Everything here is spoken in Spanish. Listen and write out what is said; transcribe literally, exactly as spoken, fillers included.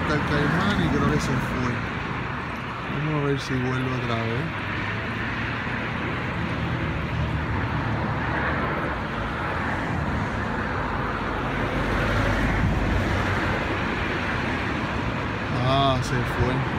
buscar caimán y creo que se fue. Vamos a ver si vuelve otra vez. Ah, se fue.